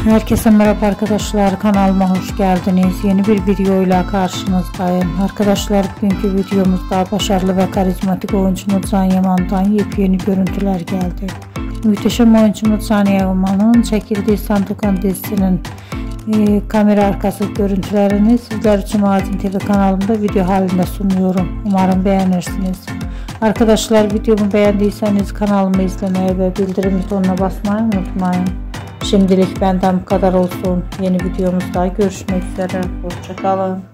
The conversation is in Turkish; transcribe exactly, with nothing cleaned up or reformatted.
Herkese merhaba arkadaşlar, kanalıma hoş geldiniz. Yeni bir videoyla karşınızdayım. Arkadaşlar, bugünkü videomuzda başarılı ve karizmatik oyuncumuz Can Yaman'dan yepyeni görüntüler geldi. Muhteşem oyuncumuz Can Yaman'ın çekildiği Sandokan dizisinin e, kamera arkası görüntülerini sizler için Mardin T V kanalımda video halinde sunuyorum. Umarım beğenirsiniz. Arkadaşlar, videomu beğendiyseniz kanalımı izlemeyi ve bildirim butonuna basmayı unutmayın. Şimdilik benden bu kadar olsun. Yeni videomuzda görüşmek üzere. Hoşça kalın.